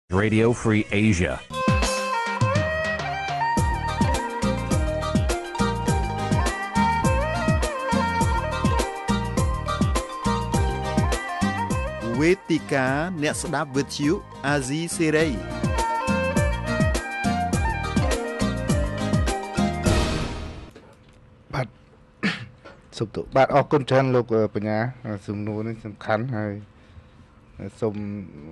Radio Free Asia. Vetikaអ្នកស្ដាប់វិទ្យុអាស៊ីសេរីបាទសុំទោសបាទអរគុណច្រើនលោកបញ្ញាសំណួរនេះសំខាន់ហើយសូម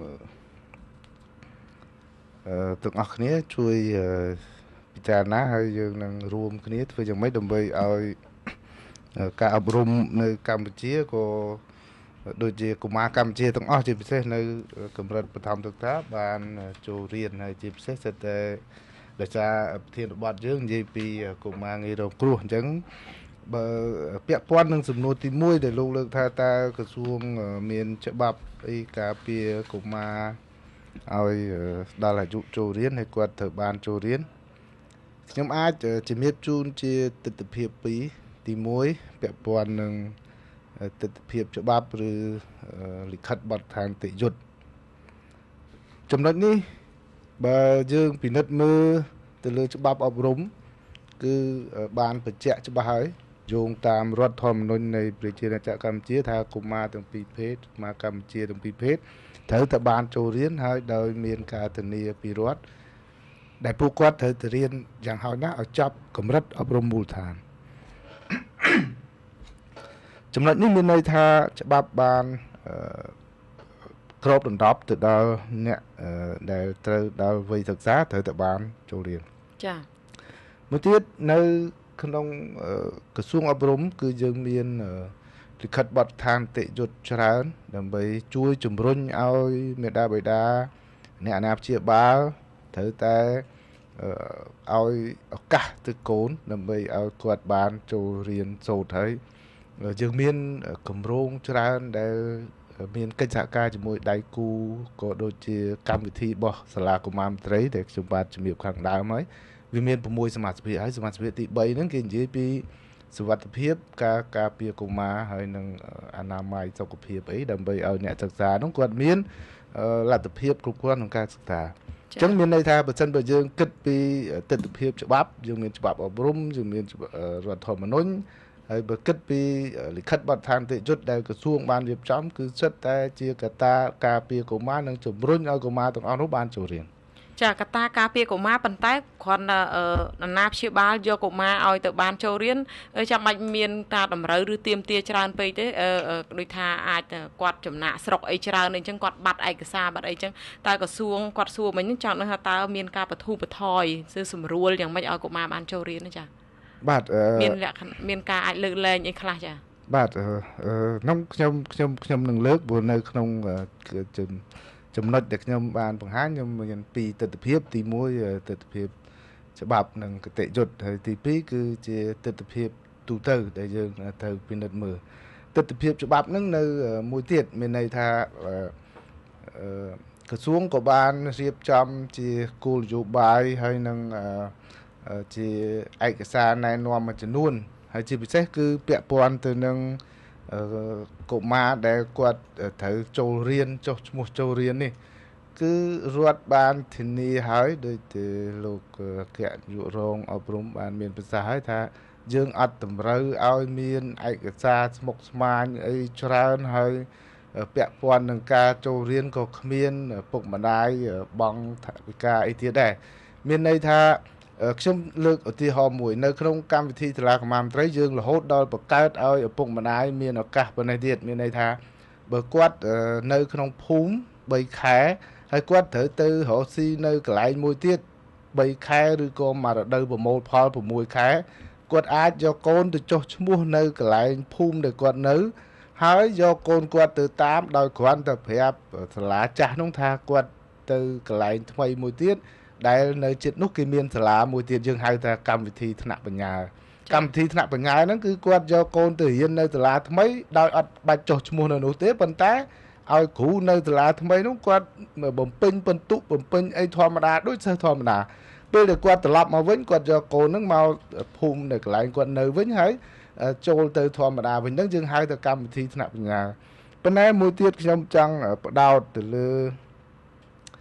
ទាំងអស់គ្នាជួយពិចារណាហើយយើងនឹងរួមគ្នាធ្វើយ៉ាងម៉េចដើម្បីឲ្យការអប់រំនៅកម្ពុជាក៏ដូចជាកុមារកម្ពុជាទាំងអស់ជាពិសេសនៅកម្រិតបឋមសិក្សាបានចូលរៀនហើយជាពិសេសសិតតែដោយសារប្រធានបទយើងនិយាយពីកុមារងាយរងគ្រោះអញ្ចឹងបើពាក់ព័ន្ធនឹងសំណួរទី1ដែលលោកលើកថាតើក្រសួងមានច្បាប់អីការពារកុមារឲ្យដល់អាយុចូលរៀនហើយគាត់ត្រូវបានចូលរៀនខ្ញុំអាចជំរាបជូនជាទស្សនវិជ្ជា2ទី1ពាក់ព័ន្ធនឹងទស្សនវិជ្ជាច្បាប់ឬលិខិតបទដ្ឋានតិយុត្តចំណុចនេះបើយើងពិនិត្យមើលទៅលើច្បាប់អប់រំគឺបានបញ្ជាក់ច្បាស់ហើយយោងតាមរដ្ឋធម្មនុញ្ញនៃប្រជាណាចក្រកម្ពុជាថាកុមារទាំងពីរភេទកុមារកម្ពុជាទាំងពីរភេទត្រូវតែបានចូលរៀនហើយដោយមានការធានាពីរដ្ឋដែលពួកគាត់ត្រូវទៅរៀនយ៉ាងហោចណាស់ឲ្យចប់កម្រិតអប់រំមូលដ្ឋានចំណុចនេះមានន័យថាច្បាប់បានគ្របដណ្ដប់ទៅដល់អ្នកដែលត្រូវដល់វ័យសិក្សាត្រូវតែបានចូលរៀនចា៎មួយទៀតនៅក្នុងក្រសួងអប់រំគឺយើងមានលិខិតបទដ្ឋានតិយុត្តច្រើនដើម្បីជួយជំរុញឲ្យមេដាបេដាអ្នកអាណាព្យាបាលត្រូវតែឲ្យឱកាសទៅកូនដើម្បីឲ្យគាត់បានចូលរៀនសូត្រហើយយើងមានគម្រោងច្រើនដែលមានកិច្ចសហការជាមួយដៃគូក៏ដូចជាកម្មវិធីរបស់សាលាកុមារមន្ត្រីដែលខ្ញុំបាទជំរាបខាងដើមហើយវាមាន6សមាជិកហើយសមាជិកទី3ហ្នឹងគេនិយាយពីសុវត្ថិភាពការពារកុមារហើយនឹងអនាម័យសុខភាពអីដើម្បីឲ្យអ្នកសិក្សាហ្នឹងគាត់មានលទ្ធភាពគ្រប់គ្រាន់ក្នុងការសិក្សាអញ្ចឹងមានន័យថាបើសិនបើយើងគិតពីទស្សនវិជ្ជាច្បាប់យើងមានច្បាប់អប់រំយើងមានរដ្ឋធម្មនុញ្ញហើយបើគិតពីលិខិតបទដ្ឋានតិយុត្តដែលក្រសួងបានរៀបចំគឺសិតតែជាកត្តាការពារកុមារនិងជំរុញឲ្យកុមារទាំងអស់នោះបានចូលរៀនចាកត្តាការពារកុមារប៉ុន្តែគ្រាន់តែអាណាព្យាបាលយកកុមារឲ្យទៅបានចូលរៀនចាំបាច់មានការតម្រូវឬទាមទារច្រើនពេកទេដូចថាអាចគាត់ចំណាក់ស្រុកអីច្រើនអីចឹងគាត់បាត់ឯកសារបាត់អីចឹងតើក្រសួងគាត់សួរមិញចង់ដឹងថាតើមានការបទូបថយឬសម្រួលយ៉ាងម៉េចឲ្យកុមារបានចូលរៀនចាបាទមានលក្ខណៈមានការអាចលើកលែងអីខ្លះចាបាទខ្ញុំនឹងលើកព្រោះនៅក្នុងចំណុចដែលខ្ញុំបានបង្ហាញខ្ញុំមានពីទស្សនវិជ្ជាទី1ទស្សនវិជ្ជាច្បាប់និងគតិយុត្តហើយទី2គឺជាទស្សនវិជ្ជាទូទៅដែលយើងត្រូវពិនិត្យមើលទស្សនវិជ្ជាច្បាប់ហ្នឹងនៅមួយទៀតមានន័យថាក្រសួងក៏បានរៀបចំជាគោលនយោបាយហើយនឹងជាឯកសារណែនាំមួយចំនួនហើយជាពិសេសគឺពាក់ព័ន្ធទៅនឹងកុមារដែលគាត់ត្រូវចូលរៀនចុះឈ្មោះចូលរៀននេះគឺរដ្ឋបានធានាហើយដោយតែលោកអគ្គនាយករងអប់រំបានមានប្រសាសន៍ហើយថាយើងអត់តម្រូវឲ្យមានឯកសារស្មុគស្មាញអីច្រើនហើយពាក់ព័ន្ធនឹងការចូលរៀនក៏គ្មានពុកម្ដាយបង់ថវិកាអីទៀតដែរមានន័យថាខ្ញុំលើកឧទាហរណ៍មួយនៅក្នុងកម្មវិធីសាលាកុមារមន្ត្រីយើងរហូតដល់បង្កើតឲ្យឪពុកម្ដាយមានឱកាសប៉ុណ្ណេះទៀតមានន័យថាបើគាត់នៅក្នុងភូមិ3ខែហើយគាត់ត្រូវទៅរកស៊ីនៅកន្លែងមួយទៀត3ខែឬក៏មួយរដូវប្រមូលផល6ខែគាត់អាចយកកូនទៅចុះឈ្មោះនៅកន្លែងភូមិដែលគាត់នៅហើយយកកូនគាត់ទៅតាមដោយគ្រាន់តែប្រាប់សាលាចាស់នោះថាគាត់ទៅកន្លែងថ្មីមួយទៀតដែលនៅជិតនោះគេមានសាលាមួយទៀតយើងហៅថាកម្មវិធីថ្នាក់បញ្ញាកម្មវិធីថ្នាក់បញ្ញាហ្នឹងគឺគាត់យកកូនទៅរៀននៅសាលាថ្មីដោយអត់បាច់ចុះឈ្មោះនៅនោះទេប៉ុន្តែឲ្យគ្រូនៅសាលាថ្មីនោះគាត់បំពេញពិន្ទុបំពេញអីធម្មតាដូចសិស្សធម្មតាពេលដែលគាត់ត្រឡប់មកវិញគាត់យកកូនហ្នឹងមកភូមិនៅកន្លែងគាត់នៅវិញហើយចូលទៅធម្មតាវិញហ្នឹងយើងហៅថាកម្មវិធីថ្នាក់បញ្ញាប៉ុន្តែមួយទៀតខ្ញុំចង់បដោតទៅលើ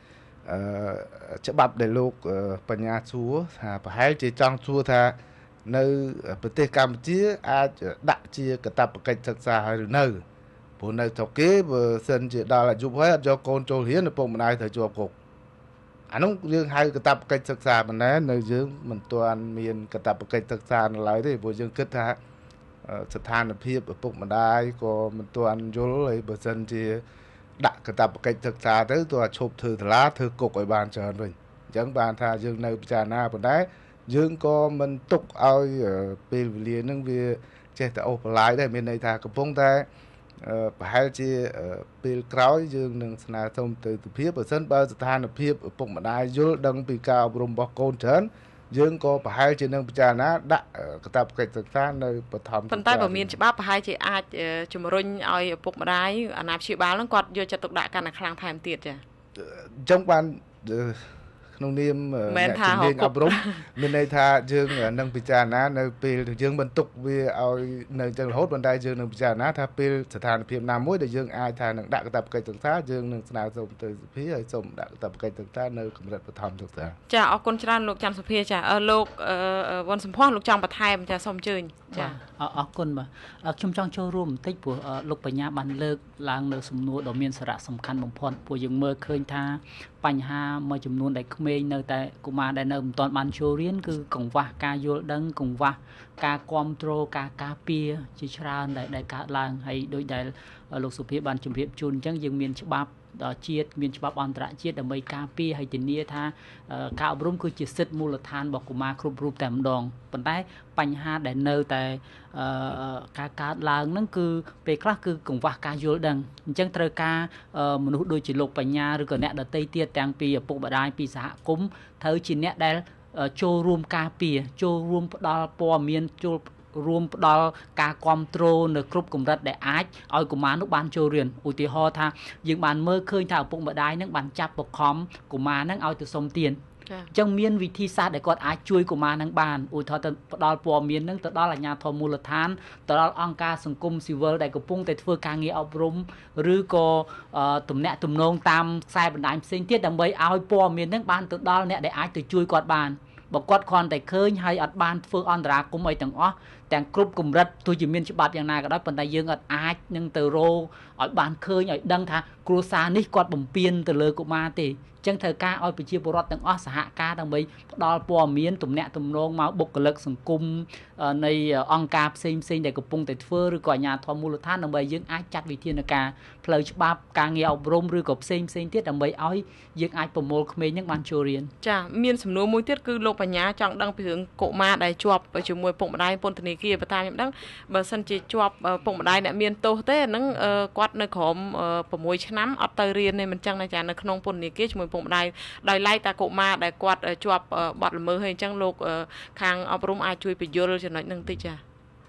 จะบับได้ลูกปัญญาชัวประหารจะจังชัวถ้าในประเทศกัมพูชีอาจจะดักจีกระตับกิจศึกษาหรือเนื้อผู้ในทอกเก็บเส้นจะได้ละยุบไว้จะโกนโจเฮียนในปุ่มนายถือจัวกอันนั้นยังให้กระตับกิจศึกษามันนะในยังมันตัวมีนกระตับกิจศึกษาอะไรที่ผู้ยังคิดฮะสถานเพียบปุ่มนายก็มันตัวยุเลยเปอร์เซ็นต์ที่ดักกระตับกิจศึกษาtớiตัวชบถือล้าถือกกไอ้บานเชิญเลยยังบานท่ายังในพิจารณาปุ่มได้ยังก็มันตกเอาเป็นเรียนนั่งเวียเจ้าแต่โอปไลน์ได้เป็นในทางกระพงได้ประหารจีเป็นกล้าวยังหนึ่งสนาสมตือเพียบเส้นเบอร์สถานเพียบปุ่มได้ยุลดังปีกาวบรมบอกโกนเฉินยังก็ประหารจีนั่งพิจารณาได้กระตับกิจศึกษาในประถมปันใต้บ่มีฉบับประหารจีอาจจุมรุนเอาปุ่มได้อนาชิบาลแล้วกอดโยจะตกด่ากันในครั้งไทม์เตียดจ้ะจังหวัดนงเนียมจุดเด่นอับรมมีในท่าจึงนังพิจารณาในปีจึงบรรทุกวิเอาในจังหวัดบันไดจึงนังพิจารณาถ้าปีสถานเพียงนามมวยแต่จึงอายทางนังดักตับไก่ศึกษาจึงนังสนาสมตือพิให้สมดักตับไก่ศึกษาในกรมรัฐประถมศึกษาจะเอาคนชราลูกจันทร์สุพีจ้ะลูกวันสมพรลูกจังประไทยมันจะสมจืนจ้ะเอาคนมาชุมช่องโชว์รูมติดปัวลูกปัญญาบันเลิกล้างเนื้อสมนูดอกเมียนสระสำคัญบ่งพรปัวยังเมื่อเคยท่าปัญหาเมื่อจำนวนได้เมย์เนื้อแต่กูมาได้เนื้อตอนบันโชว์เรียนคือกงว่าการโยดังกงว่าการความโตรการเปียจิชราได้การล้างให้โดยได้ลูกสุพีบันจุมเพียบจุนจังยังเมียนฉบับเชียดมีฉบับอันตรเชียดอเมริกาปีให้จินเนียท่าข่าวรุ่มคือจิตสิทธิ์มูลฐานบอกกูมาครบรูปแต่มดองปัญหาปัญหาได้เนื้อแต่การล้างนั่นคือเป็นคลาคือกงว่าการโยดังจังเตอการมนุษย์โดยจิตโลกปัญญาหรือก็เนี่ยเดตเตียแตงปีปกบดายปีสหคุ้มเธอจินเนี่ยได้โจรวมการปีโจรวมดอลปอเมียนโจรวมดอลการคอมโตรในกรุ๊ปกลุ่มรัฐได้อาจเอากุมารนุบานโจเรียนอุติฮอท่ายังบานเมื่อเคยท่าปกบดายนั่งบานจับปกคอมกุมารนั่งเอาตัวสมเตียนจังเมียนวิธีศาสตร์ได้ก่อนอาจช่วยกุมารนั่งบานอุทอตดอลปอเมียนนั่งตดอลหลังยาทอมูลฐานตดอลองการสังคมซิเวอร์ได้กับปุ่งแต่เพื่อการเงียอบรมหรือก็ตุ่มเนะตุ่มนงตามสายบันไดเส้นเทียดดำใบเอาปอเมียนนั่งบานตดอลเนี่ยได้อาจตัวช่วยกอดบานบอกกอดคอนแต่เคยให้อัดบานเฟื่องอันตรากุมไอต่างแต่กรุ๊ปกลุ่มรัฐตัวจิมเมียนฉบับอย่างนายก็ได้ปัญญายังอัดอาจยังเตอโรอัดบานเคยอัดดังท่ากรูซานี่กอดบ่มเปียนเตอเลยกุมาตีจังเธอการเอาไปเชียร์บรอดต่างสหการต่างใบดอลปอเมียนตุ่มเนะตุ่มนงมาบุกเลิกสังคมในองค์การเซ็งแต่กับปุ่งแต่เฟื่องหรือก่อนยาทอมูลท่านต่างใบยังอาจจัดวิธีในการเพลย์ฉบับการเงียอบรมหรือกับเซ็งที่ต่างใบเอายังอาจประมวลเขมรยังมันโชเรียนจ้ะเมียนสำนวนมวยเทียดคือโลกปัญญาจังดังไปถึงโกมาได้จวบไปจุ่มมวยปุ่งได้ปนธนิกีประทานอย่างดังบางสันจีจวบปุ่งได้เนี่ยเมียนโตเต้นั่งกวาดในของประมวยชนะอัตเตอร์เรียนในมันจังในจานในขนมปนนิกีจุ่มมวยปุ่งได้ได้ไล่ตาโกมาได้กวาดจวบบอดมือให้จังโลกคางเอาปรุงอาช่วยไปโยนจะหน่อยนึงติจ้ะ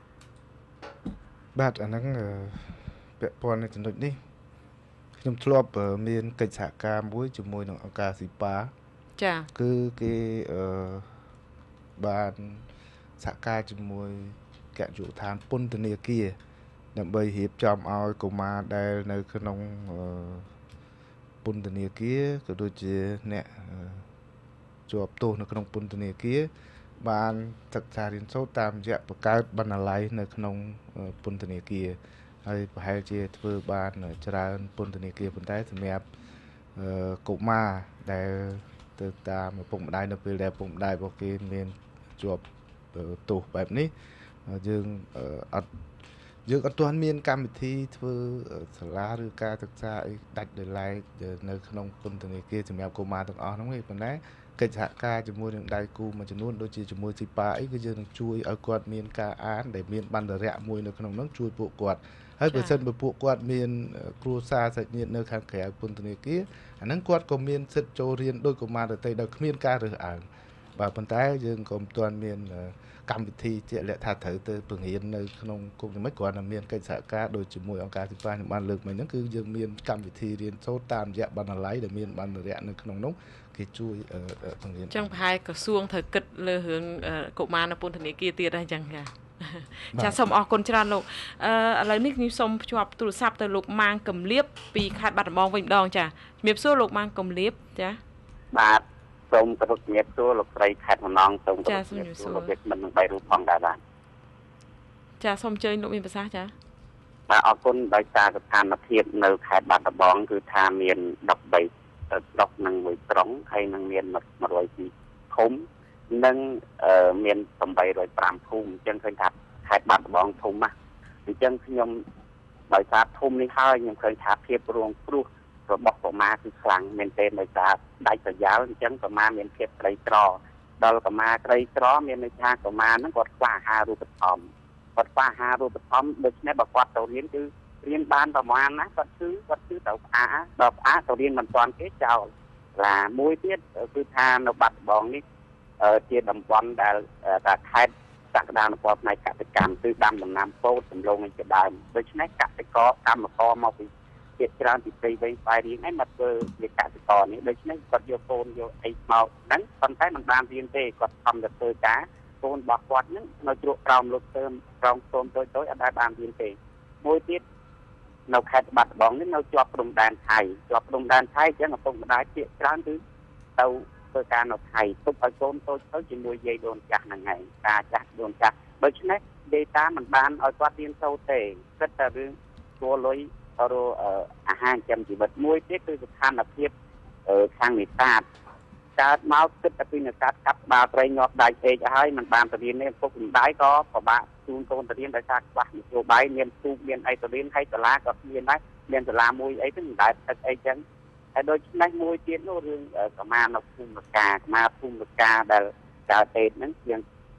บาดอันนั้นเปะปอนในจังหวัดนี้ยมทลบเมียนกิจการบุ้ยจุ่มมวยในองค์การสิปาจ้ะคือcáiบานสกายจุ่มมวยแกะจุทานปุ่นตัวนี้กี้ดับเบิลหีบจอมเอากูมาได้ในขนมปุ่นตัวนี้กี้ก็โดยเฉเนี่ยจวบตัวในขนมปุ่นตัวนี้กี้บานศึกษาเรียนรู้ตามจะประกาศบรรลัยในขนมปุ่นตัวนี้กี้ให้ให้เจ้าเพื่อบานจะได้ปุ่นตัวนี้กี้ปุ่นได้สมัยกูมาได้ติดตามปุ่มได้ในปีแรกปุ่มได้พวกกี้เมียนจวบตัวแบบนี้ยังอัตวันเมียนการวิธีเพื่อสลาหรือการศึกษาดัดเดลัยในขนมปุ่นตัวนี้กี้สมัยกูมาต้องน้องเอ๋ปุ่นได้กิจการจมูกอย่างใดกูมันจะนู่นโดยจีจมูกสิปาไอ้ก็จะช่วยเอากวาดเมียนกาอ่านได้เมียนบันเดระมวยในขนมนั้นช่วยปลุกกวาดให้เปอร์เซ็นต์ไปปลุกกวาดเมียนครูซาใส่เมียนในทางแขกปุ่นตัวนี้กี้อันนั้นกวาดก็เมียนเสร็จโจเรียนโดยกูมาแต่เดิมเมียนกาหรืออ่านแบบปัญหายังกรมตัวเมียนกรรมวิธีเจริญท่าถือเตอร์เปลี่ยนในขนมกูไม่ก่อนเมียนกิจการโดยจมูกองค์การสิปาบ้านเลือกมันนั่นคือยังเมียนกรรมวิธีเรียนโซตามยะบันไลเดี๋ยวเมียนบันเระในขนมน้องกี่ช่วยตรงนี้จังพายกระทรวงเธอกิดเลยเหืองกุมารในปุ่นธนิกีตีได้จังค่ะจะสมออกคนชราลูกอะไรนี่นิสมชอบตุลซับแต่ลูกมังกำเลียบปีขาดบัตรมองวิ่งดองจ้ะเมียบสู้ลูกมังกำเลียบจ้ะបាទសូមគោរពជំរាបសួរលោកស្រីខេត្តតំណងសូមគោរពជំរាបសួរលោកវិទ្យមិននឹង3រូបផងដែរបាទចាសូមអញ្ជើញលោកមានប្រសាសន៍ចាបាទអរគុណដោយសារស្ថានភាពនៅខេត្តបាត់ដំបងគឺថាមាន13ស្រុកនិងមួយក្រុងហើយនឹងមាន102ឃុំនិងមាន805ភូមិអញ្ចឹងឃើញថាខេត្តបាត់ដំបងធំណាស់អញ្ចឹងខ្ញុំដោយសារធំនេះហើយខ្ញុំឃើញថាភាពរងគ្រោះរបស់កុមារគឺខ្លាំងមែនទែនដោយសារដាច់ប្រយោលអញ្ចឹងកុមារមានភាពក្រីក្រដល់កុមារក្រីក្រមានន័យថាកុមារហ្នឹងគាត់ខ្វះអាហារូបត្ថម្ភដូច្នេះបើគាត់ទៅរៀនគឺរៀនបានប្រហែលណាគាត់គឺទៅផ្អាដល់ផ្អាទៅរៀនមិនទាន់គេចោលឡាមួយទៀតគឺថានៅបាត់ដំបងនេះជាតំបន់ដែលខេត្តសក្តានុពលផ្នែកកសិកម្មគឺដាំដំណាំពោតដំឡូងនេះជាដើមដូច្នេះកសិករកម្មករមកពីជាច្រើនពីព្រៃវែងស្វាយរៀងឯងមកធ្វើជាកសិករនេះដូច្នេះគាត់យកកូនយកអីមកហ្នឹងប៉ុន្តែមិនបានរៀនទេគាត់ខំទៅធ្វើការកូនរបស់គាត់ហ្នឹងនៅជ្រក់ក្រោមលោកទៅក្រោមខ្ទមតូចៗអត់ដែលបានរៀនទេមួយទៀតនៅខេត្តបាត់ដំបងនេះនៅជាប់ព្រំដែនថៃអញ្ចឹងឪពុកម្ដាយភាគច្រើនគឺទៅធ្វើការនៅថៃទុកឲ្យកូនតូចទៅជាមួយយាយដូនចាស់ហ្នឹងហើយតាចាស់ដូនចាស់ដូច្នេះ data មិនបានឲ្យគាត់រៀនសូត្រទេគិតតែរឿងគួរលុយរកអាហារចិញ្ចឹមជីវិតមួយទៀតគឺស្ថានភាពខាងនេសាទកើតមកគិតតែពីនេសាទកាប់ក្បាលត្រីងាប់ដាច់ពេកហើយមិនបានទៅរៀនទេពុកម្ដាយក៏ពិបាកជូនកូនទៅរៀនដោយសារខ្វះនយោបាយមានទូកមានអីទៅរៀនហើយសាលាក៏មានដែរមានសាលាមួយអីទៅមិនដែលទឹកអីចឹងហើយដូចនេះមួយទៀតនោះរឿងកមានៅភូមិកាដែលកើតទេហ្នឹងជាង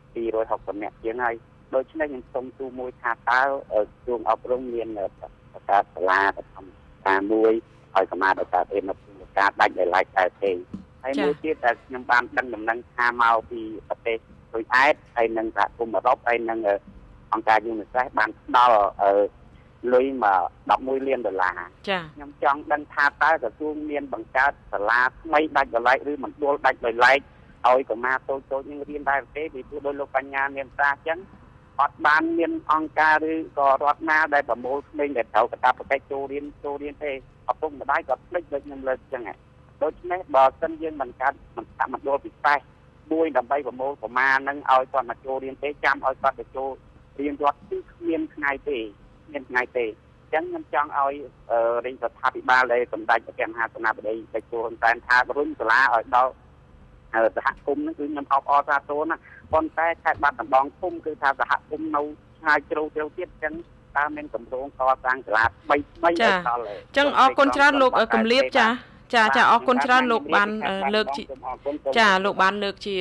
260នាក់ជាងហើយដូច្នេះខ្ញុំសូមទូមួយថាតើក្រសួងអប់រំមានការសាលាតាមមួយឲ្យកមាដោយសារទេនៅភូមិកាដាច់ដោយឡែកតែទេហើយមួយទៀតដែលខ្ញុំបានដឹងដំណឹងថាមកពីប្រទេសរុយអែតហើយនិងសហគមន៍អឺរ៉ុបហើយនិងអង្គការ UNICEF បានផ្ដល់លុយមក$11 លានចាខ្ញុំចង់ដឹងថាតើក្រសួងមានបង្កើតសាលាថ្មីដាច់ដោយឡែកឬមណ្ឌលដាច់ដោយឡែកឲ្យកុមារតូចៗនឹងរៀនដែរទេពីព្រោះដោយលោកបញ្ញាមានប្រសាសន៍អញ្ចឹងអត់បានមានអង្គការឬក៏រដ្ឋណាដែលប្រមូលក្មេងដែលត្រូវកាតព្វកិច្ចចូលរៀនទេឪពុកម្ដាយក៏ភ្លេចដូចខ្ញុំលើកអញ្ចឹងដូច្នេះបើសិនយើងបង្កើតមណ្ឌលពិសេសមួយដើម្បីប្រមូលកុមារនឹងឲ្យគាត់មកចូលរៀនទេចាំឲ្យគាត់ទៅចូលរៀនរដ្ឋគឺគ្មានថ្ងៃទេអញ្ចឹងខ្ញុំចង់ឲ្យរដ្ឋាភិបាលដែលសម្ដេចព្រះមហាសេនាបតីទៅចូលតែថារុញសាលាឲ្យដល់សហគមន៍ហ្នឹងគឺខ្ញុំអបអរសាទរណាប៉ុន្តែខេត្តបាត់ដំបងធំគឺថាសហគមន៍នៅឆ្ងាយជ្រៅទៀតអញ្ចឹងតើមានកម្រងកសាងសាលាថ្មីឲ្យដល់អញ្ចឹងអរគុណច្រើនលោកកំលៀបចាអរគុណច្រើនលោកបានលើកចាលោកបានលើកជា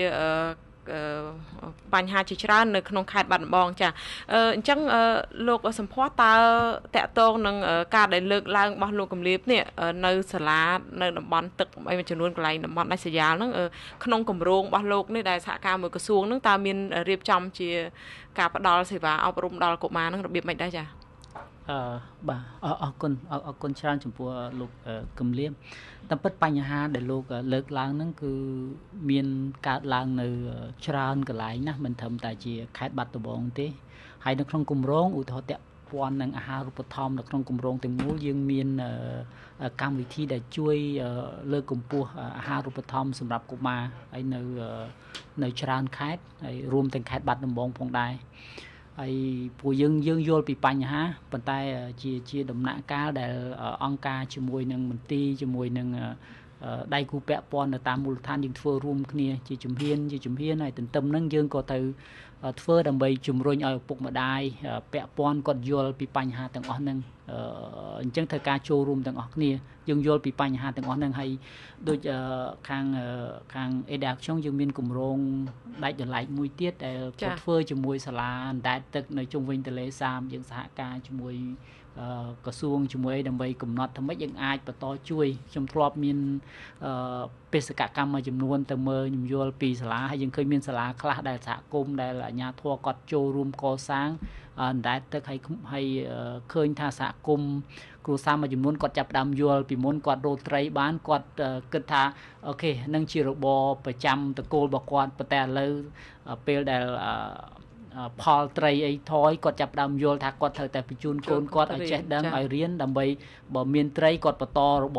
បញ្ហាជាច្រើននៅក្នុងខេត្តបាត់ដំបងចាអញ្ចឹងលោកសម្ផស្សតើតកតងនឹងការដែលលើកឡើងរបស់លោកកំលៀបនេះនៅសាលានៅតំបន់ទឹកមួយចំនួនកន្លែងតំបន់ដាច់ស្រយាលហ្នឹងក្នុងគម្រោងរបស់លោកនេះដែលសហការមួយក្រសួងហ្នឹងតើមានរៀបចំជាការផ្ដល់សេវាអប់រំដល់កុមារហ្នឹងរបៀបម៉េចដែរចាបាទអរគុណច្រើនចំពោះលោកកំលៀបតាមពិតបញ្ហាដែលលោកលើកឡើងហ្នឹងគឺមានកើតឡើងនៅច្រើនកន្លែងណាស់មិនត្រឹមតែជាខេត្តបាត់ដំបងទេហើយនៅក្នុងគម្រោងឧទាហរណ៍ពាក់ព័ន្ធនឹងអាហារូបត្ថម្ភនៅក្នុងគម្រោងទាំងមូលយើងមានកម្មវិធីដែលជួយលើកកម្ពស់អាហារូបត្ថម្ភសម្រាប់កុមារហើយនៅច្រើនខេត្តហើយរួមទាំងខេត្តបាត់ដំបងផងដែរហើយពួកយើងយល់ពីបញ្ហាប៉ុន្តែជាដំណាក់កាលដែលអង្គការជាមួយនឹងមន្ទីរជាមួយនឹងដៃគូពាក់ព័ន្ធនៅតាមមូលដ្ឋានយើងធ្វើរួមគ្នាជាជំហានហើយទន្ទឹមហ្នឹងយើងក៏ទៅធ្វើដើម្បីជំរុញឲ្យឪពុកម្ដាយពាក់ព័ន្ធគាត់យល់ពីបញ្ហាទាំងអស់ហ្នឹងអញ្ចឹងត្រូវការចូលរួមទាំងអស់គ្នាយើងយល់ពីបញ្ហាទាំងអស់ហ្នឹងហើយដូចខាង EDA ខ្ញុំយើងមានគម្រោងដាច់ដោយឡែកមួយទៀតដែលគាត់ធ្វើជាមួយសាលាអណ្ដែតទឹកនៅជុំវិញទន្លេសាបយើងសហការជាមួយក្រសួងជាមួយដើម្បីកំណត់ថាម៉េចយើងអាចបន្តជួយខ្ញុំធ្លាប់មានបេសកកម្មមួយចំនួនទៅមើលខ្ញុំយល់ពីសាលាហើយយើងឃើញមានសាលាខ្លះដែលសហគមន៍ដែលអាជ្ញាធរគាត់ចូលរួមកសាងអណ្ដែតទឹកហើយឃើញថាសហគមន៍គ្រួសារមួយចំនួនគាត់ចាប់ផ្ដើមយល់ពីមុនគាត់រកត្រីបានគាត់គិតថាអូខេនឹងជារបរប្រចាំតកូលរបស់គាត់ប៉ុន្តែឥឡូវពេលដែលផលត្រីអីថយគាត់ចាប់ដើមយល់ថាគាត់ត្រូវតែបញ្ជូនកូនគាត់ឲ្យចេះដឹងឲ្យរៀនដើម្បីបើមានត្រីគាត់បន្តរបប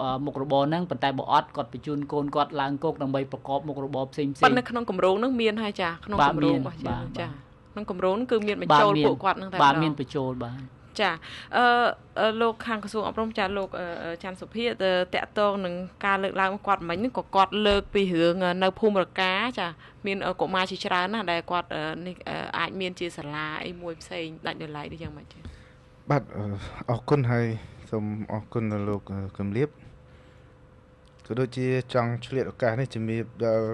មុខរបរហ្នឹងប៉ុន្តែបើអត់គាត់បញ្ជូនកូនគាត់ឡើងគោកដើម្បីប្រកបមុខរបរផ្សេងៗប៉ុន្តែក្នុងគម្រោងហ្នឹងមានហើយចាក្នុងគម្រោងរបស់យើងចាក្នុងគម្រោងគឺមានបញ្ចូលពួកគាត់ហ្នឹងតែបាទមានបញ្ចូលបាទចាលោកខាងក្រសួងអប់រំចាលោកច័ន្ទសុភាតកតងនឹងការលើកឡើងគាត់មិញហ្នឹងក៏គាត់លើកពីរឿងនៅភូមិរកាចាមានកុមារជាច្រើនណាស់ដែលគាត់នេះអាចមានជាសាលាអីមួយផ្សេងដាច់ដោយឡែកដូចយ៉ាងម៉េចចាបាទអរគុណហើយសូមអរគុណដល់លោកកឹមលៀបក៏ដូចជាចង់ឆ្លៀតឱកាសនេះជំរាបដល់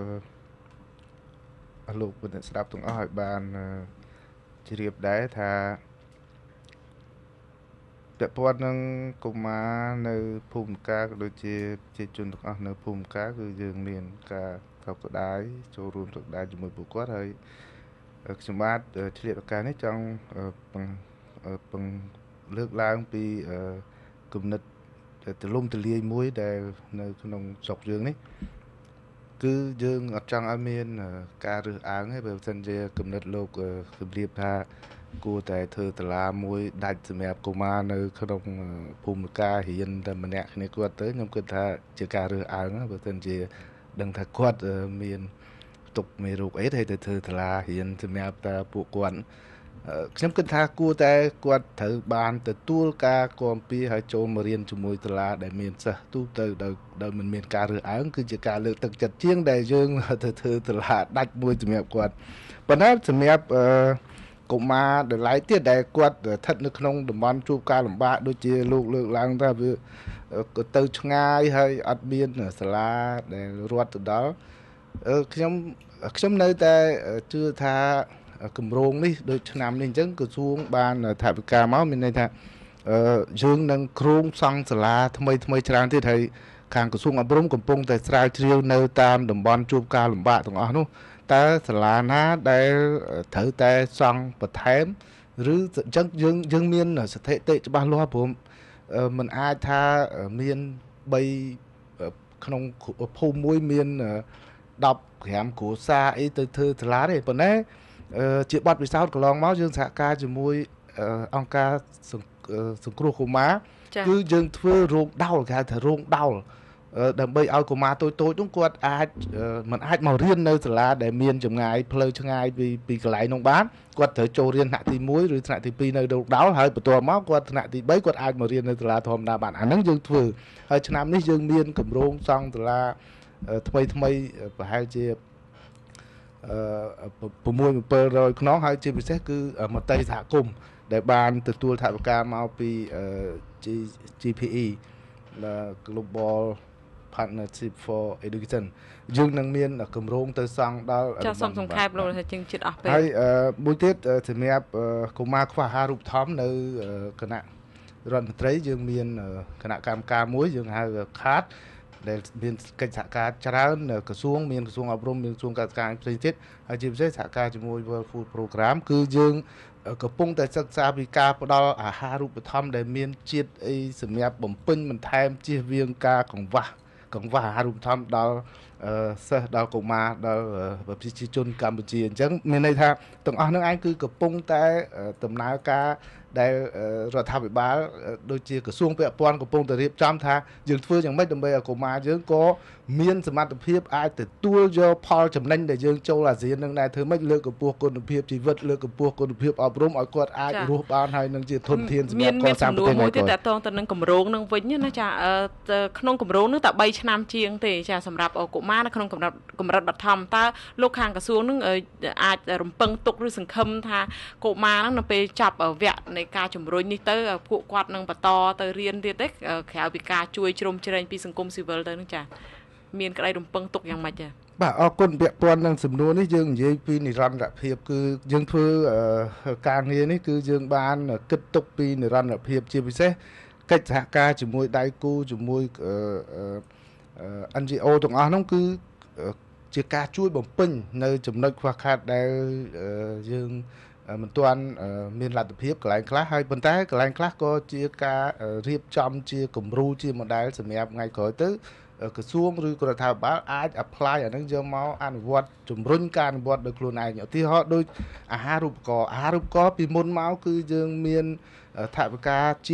លោកវិទ្យាស្ដាប់ទាំងអស់ឲ្យបានជ្រាបដែរថាពាក់ព័ន្ធនឹងកុមារនៅភូមិកាក៏ដូចជាប្រជាជនទាំងអស់នៅភូមិកាគឺយើងមានការកោតក្តាយចូលរួមទៅដែរជាមួយពួកគាត់ហើយខ្ញុំបាទឆ្លៀតឱកាសនេះចង់លើកឡើងពីគំនិតទលំទលាយមួយដែលនៅក្នុងស្រុកយើងនេះគឺយើងអត់ចង់ឲ្យមានការរើសអើងទេបើមិនជាគំនិតលោកគម្រាបថាគួរតែធ្វើតឡាមួយដាច់សម្រាប់កុមារនៅក្នុងភូមិការរៀនតែម្នាក់គ្នាគាត់ទៅខ្ញុំគិតថាជាការរើសអើងបើមិនជាដឹងថាគាត់មានទុកមេរោគអីទៅធ្វើតឡារៀនសម្រាប់តែពួកគាត់ខ្ញុំគិតថាគួរតែគាត់ត្រូវបានទទួលការគាំពៀឲ្យចូលមករៀនជាមួយតឡាដែលមានសិស្សទូទៅដោយមិនមានការរើសអើងគឺជាការលើកទឹកចិត្តជាងដែលយើងទៅធ្វើតឡាដាច់មួយសម្រាប់គាត់ប៉ុន្តែសម្រាប់កុមារដែលឡែកទៀតដែលគាត់ស្ថិតនៅក្នុងតំបន់ជួបការលំបាកដូចជាលោកលើកឡើងថាវាទៅឆ្ងាយហើយអត់មានសាលាដែលរត់ទៅដល់ខ្ញុំនៅតែជឿថាគម្រោងនេះដូចឆ្នាំនេះអញ្ចឹងក្រសួងបានថវិកាមកមានន័យថាយើងនឹងគ្រោងសង់សាលាថ្មីច្រើនទៀតហើយខាងក្រសួងអប់រំកំពុងតែស្រាវជ្រាវនៅតាមតំបន់ជួបការលំបាកទាំងអស់នោះតើសាលាណាដែលត្រូវតែសង់បន្ថែមឬអញ្ចឹងយើងមានស្ថិតិច្បាស់លាស់ព្រោះมันអាចថាមាន3ក្នុងភូមិមួយមាន15គ្រួសារអីទៅធ្វើសាលាទេប៉ុន្តែជាបទពិសោធន៍កន្លងមកយើងសហការជាមួយអង្គការសង្គ្រោះកុមារគឺយើងធ្វើរោងដោលគេហៅថារោងដោលដើម្បីឲ្យកុមារតូចនោះគាត់មិនអាចមករៀននៅសាលាដែលមានចម្ងាយផ្លូវឆ្ងាយពីកន្លែងនោះបានគាត់ត្រូវចូលរៀនថ្នាក់ទី1ឬថ្នាក់ទី2នៅរោងដោលហើយបន្ទាប់មកគាត់ថ្នាក់ទី3គាត់អាចមករៀននៅសាលាធម្មតាបានអាហ្នឹងយើងធ្វើហើយឆ្នាំនេះយើងមានគម្រោងសង់សាលាថ្មីប្រហែលជា6-700ខ្នងហើយជាពិសេសគឺមន្ត្រីសហគមន៍ដែលបានទទួលថវិកាមកពី GPE Global Partnership for Education យើងនឹងមានគម្រោងទៅសង់ដល់ចាសសូមសង្ខេបលោកថាជាងចិត្តអស់ពេលហើយមួយទៀតសម្រាប់កុមារខ្វះអាហារូបត្ថម្ភនៅគណៈរដ្ឋមន្ត្រីយើងមានគណៈកម្មការមួយយើងហៅខាតដែលមានកិច្ចសហការច្រើនក្រសួងមានក្រសួងអប់រំមានក្រសួងកសិកម្មផ្សេងទៀតហើយជាពិសេសសហការជាមួយ World Food Program គឺយើងកំពុងតែសិក្សាពីការផ្ដល់អាហារូបត្ថម្ភដែលមានជាតិអីសម្រាប់បំពេញបន្ថែមជៀសវាងការកង្វះអាហារូបត្ថម្ភដល់សិស្សដល់កុមារដល់ប្រជាជនកម្ពុជាអញ្ចឹងមានន័យថាទាំងអស់នឹងឯងគឺកំពុងតែដំណើរការដែលរដ្ឋាភិបាលដូចជាក្រសួងពាក់ព័ន្ធកំពុងតែរៀបចំថាយើងធ្វើយ៉ាងម៉េចដើម្បីឲ្យកុមារយើងក៏មានសមត្ថភាពអាចទទួលយកផលចំណេញដែលយើងចូលអាស៊ាននឹងដែរធ្វើម៉េចលើកកម្ពស់គុណភាពជីវិតលើកកម្ពស់គុណភាពអប់រំឲ្យគាត់អាចរស់បានហើយនឹងជាធនធានសម្រាប់កសាងប្រទេសមួយទៀតតទៅនឹងគម្រោងនឹងវិញណាចាក្នុងគម្រោងនឹងតែ3ឆ្នាំជាងទេចាសម្រាប់កុមារនៅក្នុងកម្រិតបឋមតើលោកខាងក្រសួងនឹងអាចរំពឹងទុកឬសង្ឃឹមថាកុមារនឹងនៅពេលចប់វគ្គនៃការជំរុញនេះទៅពួកគាត់នឹងបន្តទៅរៀនទៀតទេក្រៅពីការជួយជ្រោមជ្រែងពីសង្គមស៊ីវិលទៅនឹងចាមានក្តីរំពឹងទុកយ៉ាងម៉េចចាបាទអរគុណពាក់ព័ន្ធនឹងសំណួរនេះយើងនិយាយពីនិរន្តរភាពគឺយើងធ្វើការងារនេះគឺយើងបានគិតទុកពីនិរន្តរភាពជាពិសេសកិច្ចសហការជាមួយដៃគូជាមួយNGO ទាំងអស់នោះគឺជាការជួយបំពេញនៅចំណុចខ្វះខាតដែលយើងមិនទាន់មានលទ្ធភាពកន្លែងខ្លះហើយប៉ុន្តែកន្លែងខ្លះក៏ជាការរៀបចំជាគំរូជា model សម្រាប់ថ្ងៃក្រោយទៅក្រសួងឬក៏រដ្ឋាភិបាលអាច apply អានឹងយកមកអនុវត្តជំរុញការអនុវត្តដោយខ្លួនឯងឧទាហរណ៍ដូចអាហារូបករណ៍ពីមុនមកគឺយើងមានថវិកាជាតិ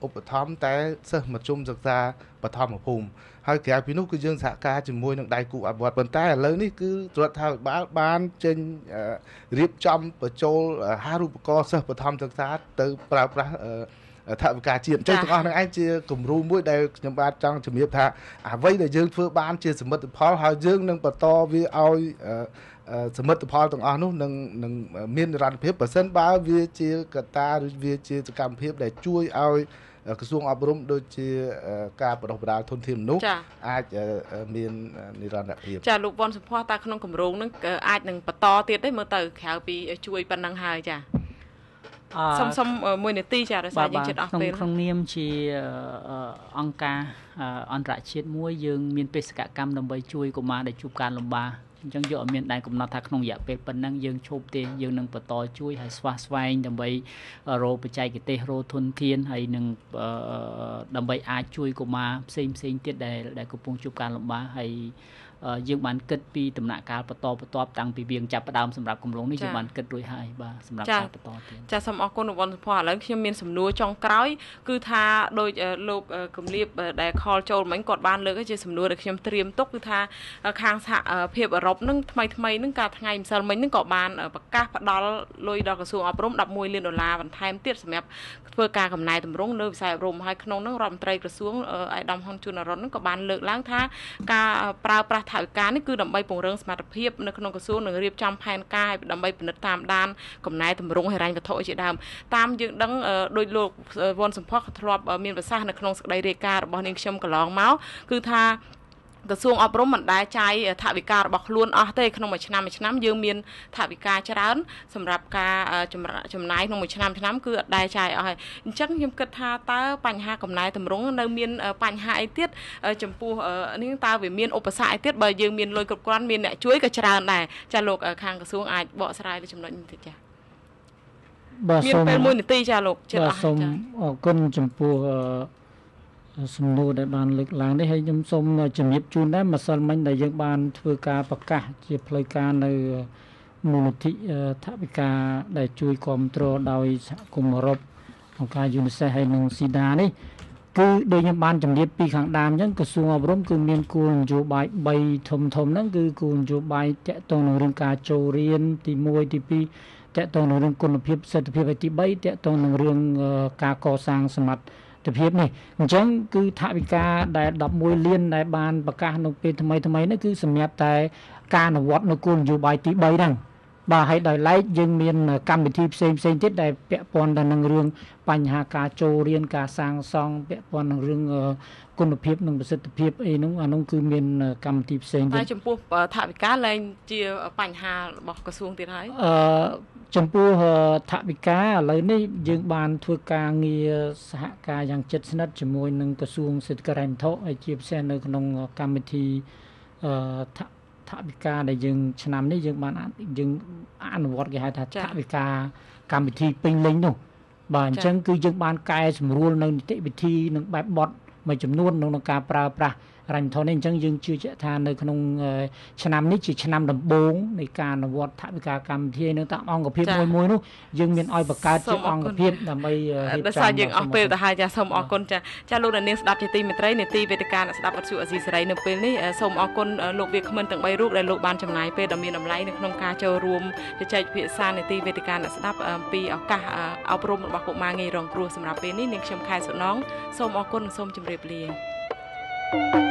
ឧបត្ថម្ភតែសិស្សមធ្យមសិក្សាបឋមភូមិហើយក្រៅពីនោះគឺយើងសហការជាមួយនឹងដៃគូអភិវឌ្ឍប៉ុន្តែឥឡូវនេះគឺរដ្ឋាភិបាលបានចេញរៀបចំបញ្ចូលអាហារូបករណ៍សិស្សបឋមសិក្សាទៅប្រើប្រាស់ថវិកាជាតិអញ្ចឹងទាំងអស់នឹងឯងជាគំរូមួយដែលខ្ញុំបាទចង់ជំរាបថាអ្វីដែលយើងធ្វើបានជាសមិទ្ធផលហើយយើងនឹងបន្តវាឲ្យសមិទ្ធផលទាំងអស់នោះនឹងមាននិរន្តរភាពបើសិនបើវាជាកត្តាឬវាជាសកម្មភាពដែលជួយឲ្យក្រសួងអប់រំដូចជាការបណ្ដុះបណ្ដាលធនធានមនុស្សអាចមាននិរន្តរភាពចាលោកវ៉ាន់សុផាសតើក្នុងគម្រោងនឹងអាចនឹងបន្តទៀតទេមើលទៅក្រៅពីជួយប៉ុណ្ណឹងហើយចាសុំ1នាទីចាដោយសារយើងជិតអស់ពេលក្នុងនាមជាអង្គការអន្តរជាតិមួយយើងមានបេសកកម្មដើម្បីជួយកុមារដែលជួបការលំបាកអញ្ចឹងយកអត់មានដែនកំណត់ថាក្នុងរយៈពេលប៉ុណ្ណឹងយើងឈប់ទេយើងនឹងបន្តជួយហើយស្វះស្វែងដើម្បីរកបច្ចេកទេសរកធនធានហើយនឹងដើម្បីអាចជួយកុមារផ្សេងទៀតដែលកំពុងជួបការលំបាកហើយយើងបានគិតពីដំណាក់កាលបន្តតាំងពីវាចាប់ផ្ដើមសម្រាប់គម្រោងនេះយើងបានគិតរួចហើយបាទសម្រាប់ការបន្តទៀតចាសូមអរគុណលោកវ៉ាន់សុផាសឥឡូវខ្ញុំមានសំណួរចុងក្រោយគឺថាដោយលោកគម្លាបដែលខលចូលមិញគាត់បានលើកជាសំណួរដែលខ្ញុំត្រៀមទុកគឺថាខាងសហភាពអឺរ៉ុបនឹងថ្មីនឹងកាលថ្ងៃម្សិលមិញនឹងក៏បានប្រកាសផ្ដល់លុយដល់ក្រសួងអប់រំ$11 លានបន្ថែមទៀតសម្រាប់ធ្វើការកំណែតម្រង់នៅវិស័យអប់រំហើយក្នុងនោះរដ្ឋមន្ត្រីក្រសួងអៃដាមហ៊ុនជូនរ៉ុននឹងក៏បានលើកឡើងថាការប្រើប្រាស់ថវិកានេះគឺដើម្បីពង្រឹងសមត្ថភាពនៅក្នុងក្រសួងនឹងរៀបចំផែនការដើម្បីពិនិត្យតាមដានកំណែតម្រង់ហិរញ្ញវត្ថុជាដើមតាមយើងដឹងដោយលោកវ៉ាន់សុផាសក៏ធ្លាប់មានប្រសាសន៍នៅក្នុងសេចក្តីរាយការណ៍របស់នាងខ្ញុំកន្លងមកគឺថាក្រសួងអប់រំមិនដែលចាយថវិការបស់ខ្លួនអស់ទេក្នុងមួយឆ្នាំយើងមានថវិកាច្រើនសម្រាប់ការចំណាយក្នុងមួយឆ្នាំគឺអត់ដែលចាយអស់ហើយអញ្ចឹងខ្ញុំគិតថាតើបញ្ហាកំណែតម្រង់នៅមានបញ្ហាអីទៀតចំពោះនេះតើវាមានឧបសគ្គអីទៀតបើយើងមានលុយគ្រប់គ្រាន់មានអ្នកជួយក៏ច្រើនដែរចាលោកខាងក្រសួងអាចបកស្រាយលើចំណុចនេះតិចចាមានពេល1នាទីចាលោកជិតអស់សូមអរគុណចំពោះសំណួរដែលបានលើកឡើងនេះហើយខ្ញុំសូមជំរាបជូនដែរម្សិលមិញដែលយើងបានធ្វើការប្រកាសជាផ្លូវការនៅមូលនិធិថវិកាដែលជួយគ្រប់គ្រងដោយសហគមន៍អឺរ៉ុបអង្គការ UNICEF ហើយនិង SIDA នេះគឺដូចខ្ញុំបានជំរាបពីខាងដើមអញ្ចឹងក្រសួងអប់រំគឺមានគោលនយោបាយ3ធំហ្នឹងគឺគោលនយោបាយតាក់ទងនឹងរឿងការចូលរៀនទី1ទី2តាក់ទងនឹងរឿងគុណភាពសិទ្ធិភាពហើយទី3តាក់ទងនឹងរឿងការកសាងសមត្ថភាពនេះអញ្ចឹងគឺថវិកាដែល11 លានដែលបានប្រកាសនៅពេលថ្មីនេះគឺសម្រាប់តែការអនុវត្តនៅគោលនយោបាយទី3ហ្នឹងបាទហើយដោយឡែកយើងមានកម្មវិធីផ្សេងទៀតដែលពាក់ព័ន្ធទៅនឹងរឿងបញ្ហាការចូលរៀនការសាងសង់ពាក់ព័ន្ធនឹងរឿងគុណភាពនិងប្រសិទ្ធភាពអីហ្នឹងអានោះគឺមានកម្មវិធីផ្សេងទៀតតែចំពោះថវិកាលែងជាបញ្ហារបស់ក្រសួងទៀតហើយចំពោះថវិកាឥឡូវនេះយើងបានធ្វើការងារសហការយ៉ាងជិតស្និទ្ធជាមួយនឹងក្រសួងសេដ្ឋកិច្ចហិរញ្ញវត្ថុហើយជាពិសេសនៅក្នុងកម្មវិធីថវិកាដែលយើងឆ្នាំនេះយើងបានយើងអនុវត្តគេហៅថាថវិកាកម្មវិធីពេញលេញនោះបាទអញ្ចឹងគឺយើងបានកែសម្រួលនៅនីតិវិធីនិងបែបបទមួយចំនួនក្នុងការប្រើប្រាស់រញ្ញធននេះអញ្ចឹងយើងជឿជាក់ថានៅក្នុងឆ្នាំនេះជាឆ្នាំដំបូងនៃការអនុវត្តថវិកាកម្មវិធីនៅតាមអង្គភាពមួយនោះយើងមានឲ្យបង្កើតជាអង្គភាពដើម្បីរៀបចំដោយសារយើងអស់ពេលទៅហើយចាសូមអរគុណចាលោកអ្នកនាងស្ដាប់ជាទីមេត្រីនេតិវេទិកាអ្នកស្ដាប់វិទ្យុអាស៊ីសេរីនៅពេលនេះសូមអរគុណលោកវាគ្មិនទាំង3រូបដែលលោកបានចំណាយពេលដ៏មានតម្លៃនៅក្នុងការចូលរួមជជែកពិភាក្សានេតិវេទិកាអ្នកស្ដាប់អំពីឱកាសអប់រំរបស់កុមារងាយរងគ្រោះសម្រាប់ពេលនេះនាងខ្ញុំខែសុណងសូមអរគុណនិងសូមជម្រាបលា